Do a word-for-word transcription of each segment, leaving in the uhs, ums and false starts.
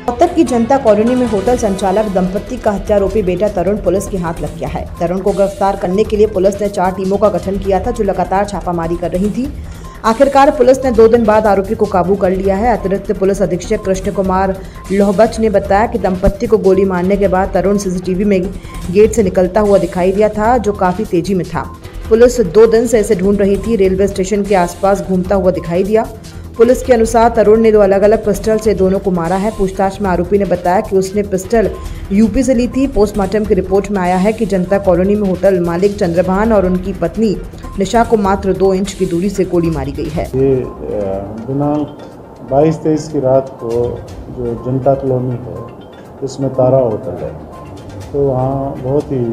रोहतक की जनता कॉलोनी में होटल संचालक दंपति का हत्यारोपी बेटा तरुण पुलिस के हाथ लग गया है। तरुण को गिरफ्तार करने के लिए पुलिस ने चार टीमों का गठन किया था, जो लगातार छापामारी कर रही थी। आखिरकार पुलिस ने दो दिन बाद आरोपी को काबू कर लिया है। अतिरिक्त पुलिस अधीक्षक कृष्ण कुमार लोहबच ने बताया कि दंपति को गोली मारने के बाद तरुण सीसीटीवी में गेट से निकलता हुआ दिखाई दिया था, जो काफी तेजी में था। पुलिस दो दिन से इसे ढूंढ रही थी। रेलवे स्टेशन के आसपास घूमता हुआ दिखाई दिया। पुलिस के अनुसार तरुण ने दो अलग अलग पिस्टल से दोनों को मारा है। पूछताछ में आरोपी ने बताया कि उसने पिस्टल यूपी से ली थी। पोस्टमार्टम की रिपोर्ट में आया है कि जनता कॉलोनी में होटल मालिक चंद्रभान और उनकी पत्नी निशा को मात्र दो इंच की दूरी से गोली मारी गई है। ये दिनांक बाईस तेईस की रात को जो जनता कॉलोनी है उसमें तारा होटल है, तो वहाँ बहुत ही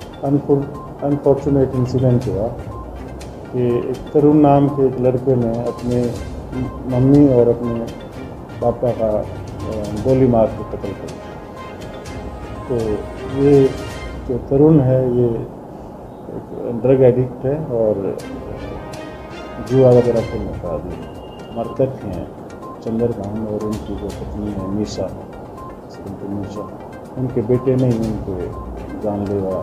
अनफॉर्चुनेट इंसिडेंट हुआ कि एक तरुण नाम के एक लड़के ने अपने मम्मी और अपने पापा का गोली मार के कत्ल कर दिया। तो ये जो तरुण है ये ड्रग एडिक्ट है और जुआ वगैरह खेलने का आदमी। मृतक हैं चंद्रभान और उनकी जो पत्नी है निशा, निशा उनके बेटे ने ही उनके जानलेवा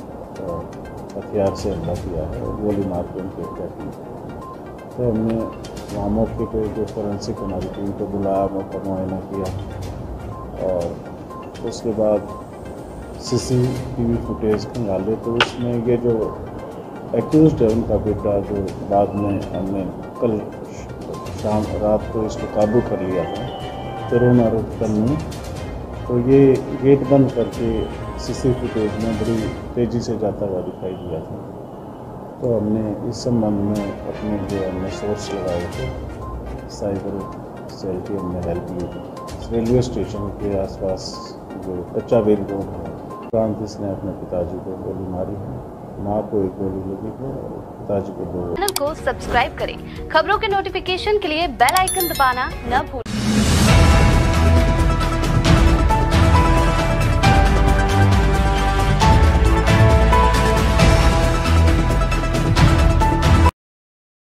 हथियार से हमला किया है और गोली मार के उनकी हत्या की। तो हमने वहाँ मौके पे जो फोरेंसिक हमारी टीम को बुलाया, मौका मुआयना किया और उसके बाद सीसीटीवी फुटेज निकाले, तो उसमें ये जो एक्यूज्ड है उनका बेटा, जो बाद में हमने कल शाम रात को इसको काबू कर लिया था तरुण और तन्नू, तो ये गेट बंद करके सीसी फुटेज में बड़ी तेज़ी से जाता हुआ दिखाई दिया था। तो हमने इस संबंध में अपने जो हमने सोर्स लगाए थे साइबर सेल की हमने हेल्प ली थी। रेलवे स्टेशन के आसपास जो कच्चा बेल रोड है, प्रांत इसने अपने पिताजी को गोली मारी है, माँ को एक गोली लगी है और पिताजी को दो। चैनल को सब्सक्राइब करें। खबरों के नोटिफिकेशन के लिए बेल आइकन दबाना न भूलें।